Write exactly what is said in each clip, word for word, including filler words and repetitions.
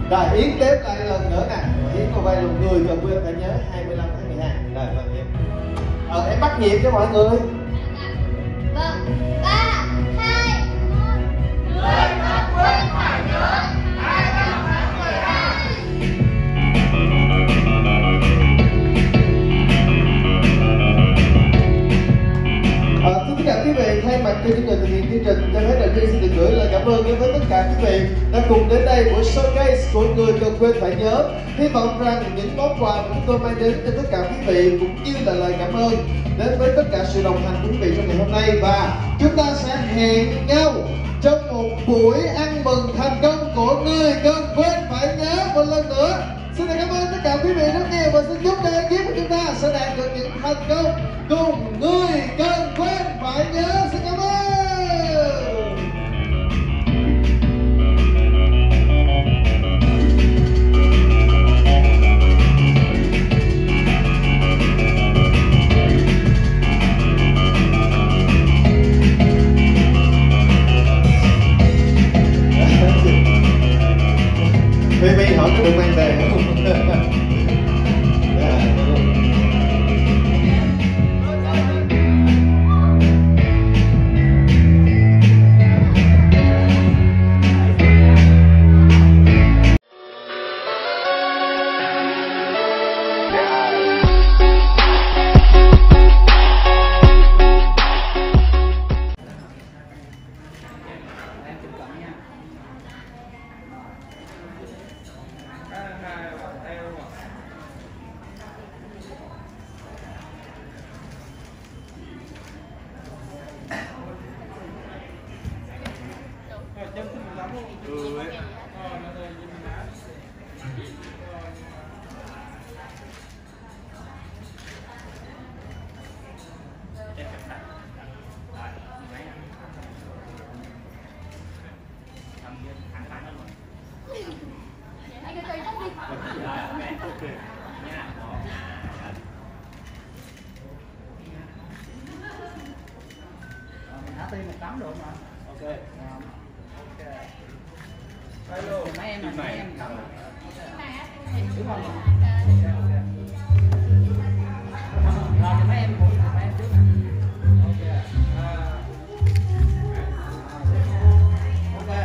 Rồi Yến đếm lại lần nữa nè. Yến có vai lòng người cần quên phải nhớ hai mươi lăm tháng mười hai. Rồi vâng em. Ờ em bắt nhịp cho mọi người. Vâng. Ba, hai, một. Người cần quên phải nhớ hai mươi lăm tháng mười hai. À, thưa tất cả quý vị, thay mặt cho những người thực hiện chương trình, cho phép đầu tiên xin được gửi lời cảm ơn đến với tất cả quý vị đã cùng đến đây buổi showcase của người cần quên phải nhớ. Hy vọng rằng những món quà mà chúng tôi mang đến cho tất cả quý vị cũng như là lời cảm ơn đến với tất cả sự đồng hành của quý vị trong ngày hôm nay, và chúng ta sẽ hẹn nhau trong một buổi ăn mừng thành công của người cần quên phải nhớ một lần nữa. Xin cảm ơn tất cả quý vị rất nhiều và xin chúc cho ekip của chúng ta sẽ đạt được những thành công cùng người cần quên phải nhớ. Xin cảm ơn. Baby hỏi có được mang về không? Tiên một tấm được không ạ? Ok. Ok. Hello. Mấy em là mấy em cầm. Đúng không? Rồi mấy em phụ mấy em trước. Ok. Ok.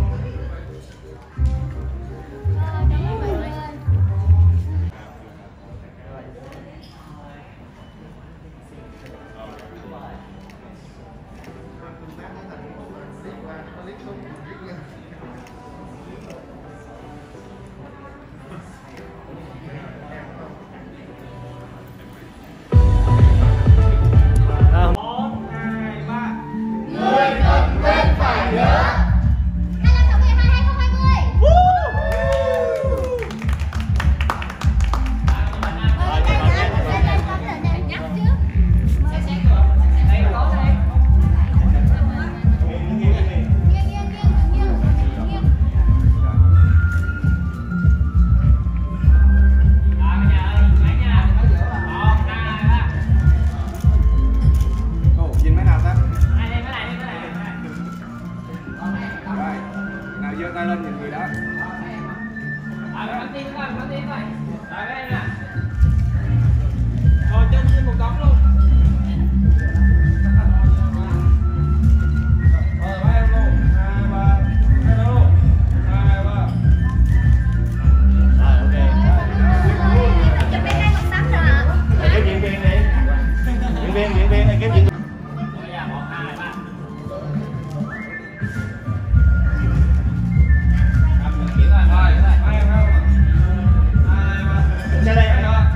giơ tay lên nhìn người đó. Rồi bắn tim coi, bắn tim coi. Rồi các em nè. Rồi chân trên một đống luôn. Rồi các em luôn. Hai ba. Hai ba luôn. Hai ba. Rồi ok. Chụp bên đây một tấm rồi hả? Cái diễn viên đi. Diễn viên, diễn viên, cái diễn viên. Rồi, rồi, rồi, rồi. Ra đây.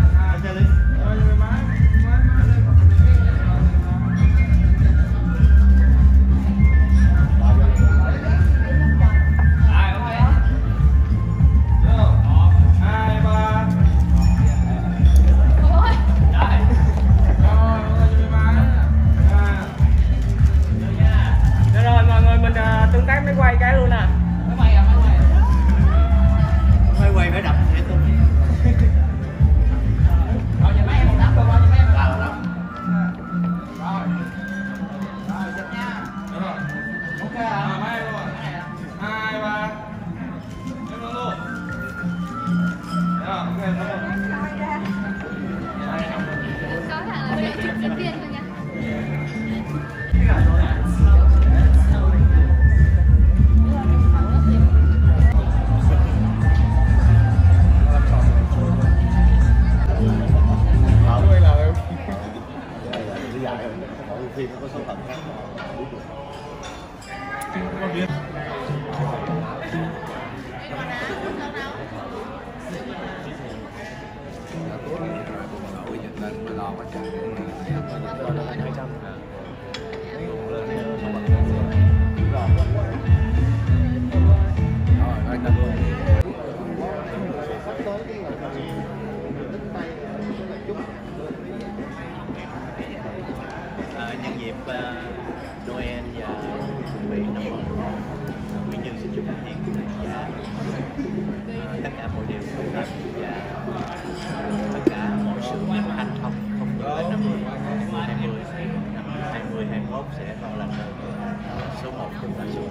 Nhân dịp Noel và chuẩn bị năm mới, Nguyễn Như xin chúc anh Hiền quý khán giả tất cả mọi điều tốt đẹp và tất cả mọi sự hạnh phúc, không chỉ là năm hai mươi, năm hai mươi, hai mươi mốt sẽ còn là số một trong cả số.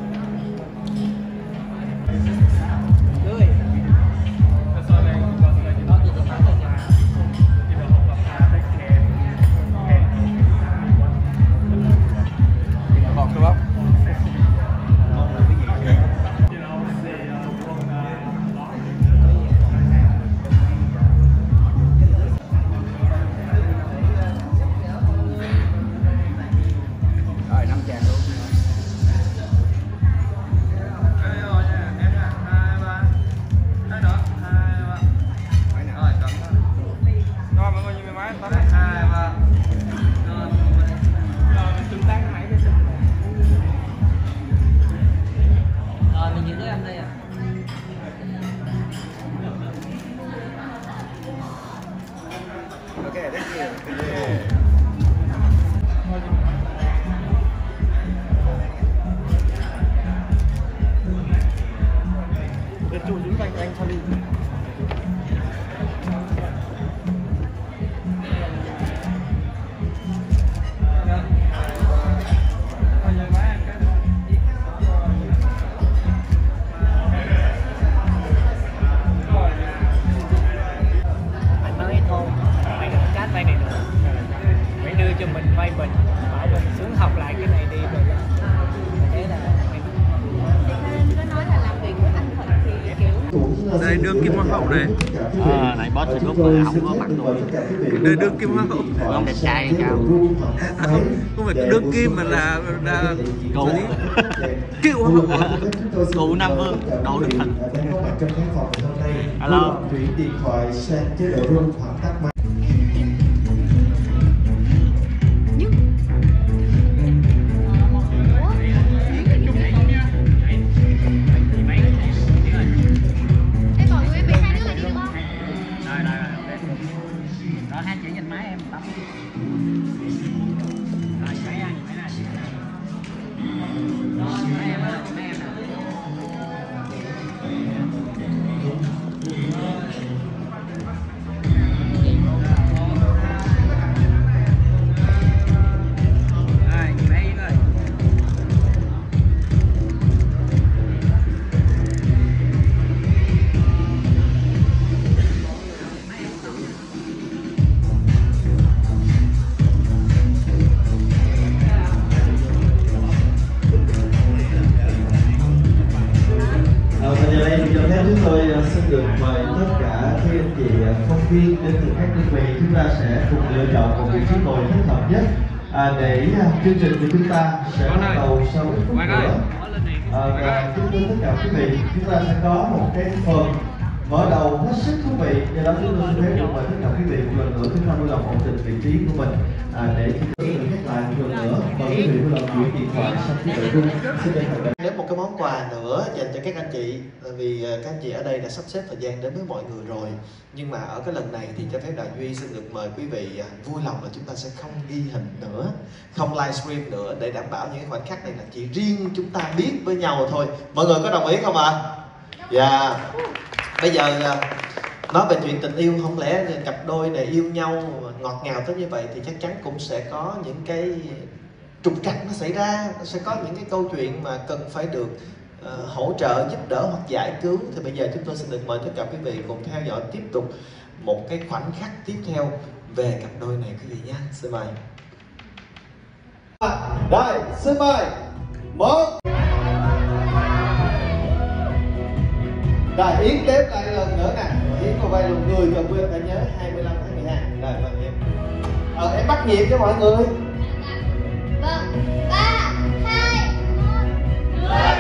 Okay, thank you. Cái chủ đứng cạnh anh Charlie. Cho mình vay mình bảo mình xuống học lại cái này đi rồi thế là có nói là làm việc với anh Thuận thì kiểu Đây đương kim hoa hậu này. À, này boss thì lúc mà không có mặt tôi. Đây đương kim hoa hậu. Ông đẹp trai cao. Không phải đương kim mà là là Cụ. cựu hoa hậu. Cụ Nam Vương, Đỗ Đức Thịnh. Alo. Chuyển điện thoại sang chế độ rung hoặc tắt máy. Đó, hai chị nhìn máy em tắm. Rồi, máy ăn, máy này. Đó, máy em á, máy em nè. Rồi, máy em ơi. Chúng tôi xin được mời tất cả các anh chị phóng viên đến từ các đơn vị, chúng ta sẽ cùng lựa chọn một vị trí ngồi thích hợp nhất à, để chương trình của chúng ta sẽ bắt đầu sau ít phút nữa. À, và chúng tôi tất cả quý vị, chúng ta sẽ có một cái phần mở đầu hết sức thú vị, do đó chúng tôi xin phép được mời tất cả quý vị một lần nữa chúng ta vui lòng ổn định vị trí của mình à, để chúng tôi nhắc lại một lần nữa. Mời quý vị vui lòng chuyển điện thoại sang chế độ rung. Xin được đến một cái món quà nữa dành cho các anh chị, vì các anh chị ở đây đã sắp xếp thời gian đến với mọi người rồi, nhưng mà ở cái lần này thì cho phép Đại Duy xin được mời quý vị vui lòng là chúng ta sẽ không ghi hình nữa, không livestream nữa, để đảm bảo những cái khoảnh khắc này là chỉ riêng chúng ta biết với nhau thôi. Mọi người có đồng ý không ạ? À? Dạ. Yeah. Bây giờ nói về chuyện tình yêu, không lẽ cặp đôi này yêu nhau ngọt ngào tới như vậy thì chắc chắn cũng sẽ có những cái trục trặc nó xảy ra, nó sẽ có những cái câu chuyện mà cần phải được uh, hỗ trợ, giúp đỡ hoặc giải cứu. Thì bây giờ chúng tôi xin được mời tất cả quý vị cùng theo dõi tiếp tục một cái khoảnh khắc tiếp theo về cặp đôi này quý vị nhé. Xin mời. Đây, xin mời. Một. Rồi Yến tiếp lại lần nữa nè. Yến có vai lùng người cần quên phải nhớ hai mươi lăm tháng mười hai. Rồi vâng em. Ờ em bắt nhịp cho mọi người. Vâng, ba, hai, một.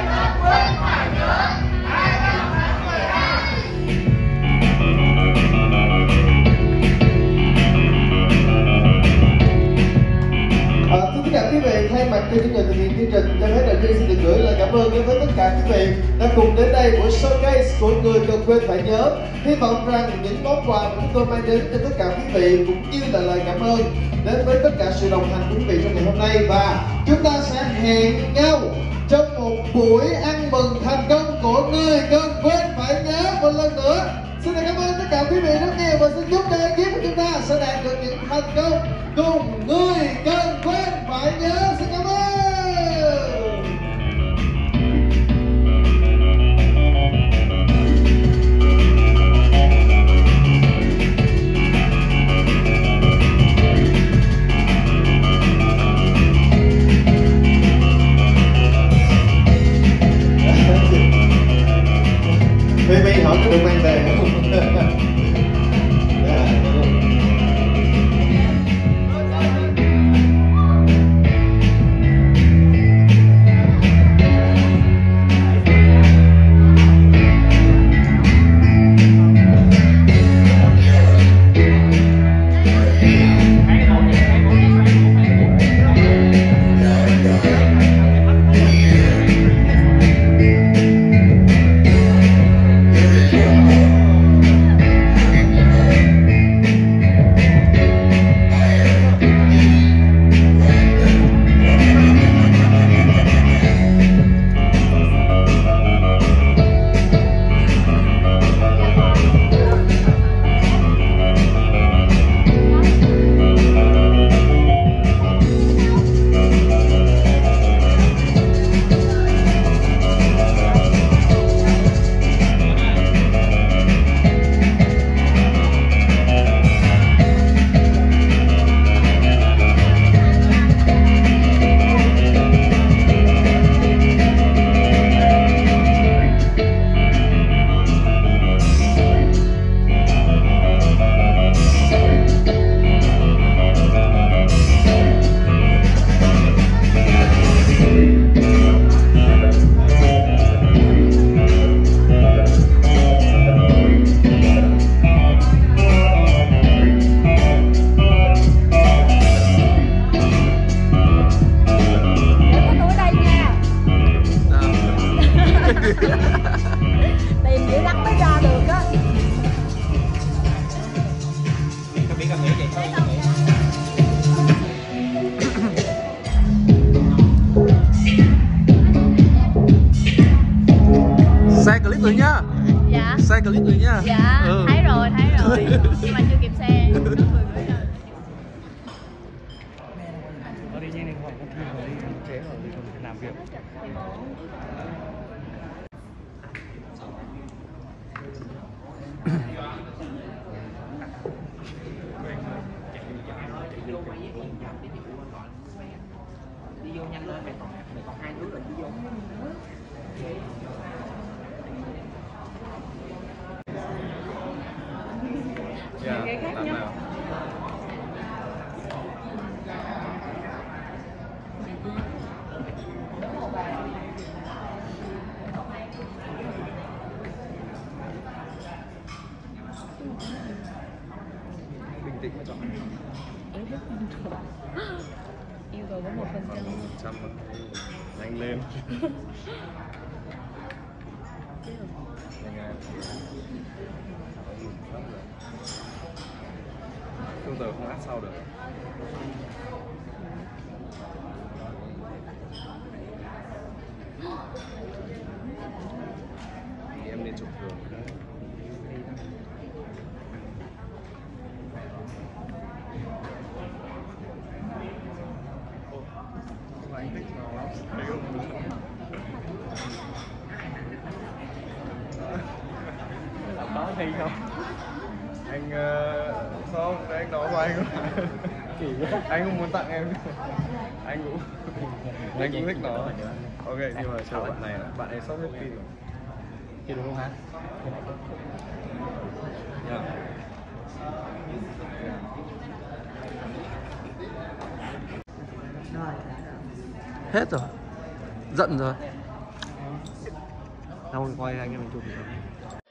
tất cả quý vị đã cùng đến đây buổi showcase của người đừng quên phải nhớ. Hy vọng rằng những món quà mà chúng tôi mang đến cho tất cả quý vị cũng như là lời cảm ơn đến với tất cả sự đồng hành của quý vị trong ngày hôm nay, và chúng ta sẽ hẹn nhau trong một buổi ăn mừng thành công của người đừng quên phải nhớ một lần nữa. Xin cảm ơn tất cả quý vị rất nhiều và xin chúc cho ekip của chúng ta sẽ đạt được những thành công cùng người đừng quên phải nhớ. Xin cảm ơn. Baby hỏi có được mang về không? Tìm dữ lắm mới ra được á. Không biết con nghĩ vậy thôi. Xe clip rồi nhá. Dạ. Xe clip rồi nhá. Dạ, ừ. thấy rồi, thấy rồi. Nhưng mà chưa kịp xe. Nó cười cười rồi. Nó đi nhanh lên khỏi nó thi rồi đi chế rồi đi còn làm việc. Đi vô nhanh lên, mày còn mày còn hai đứa rồi đi vô. Dạ, Cái khác làm nhau. nào? Bình tĩnh mà chọn. Yêu cầu có một phần trăm. một trăm nhanh lên. Không giờ không áp sau được. Thì em nên chụp thường. Anh thích nó lắm. Có thi không? Anh uh, không, anh nói của anh anh không muốn tặng em. Anh cũng anh cũng thích nó. Ok, nhưng mà chờ bạn này, bạn ấy sắp hết pin rồi. Chưa được luôn hả? Yeah. Hết rồi. Giận rồi. Thôi quay anh em mình chụp.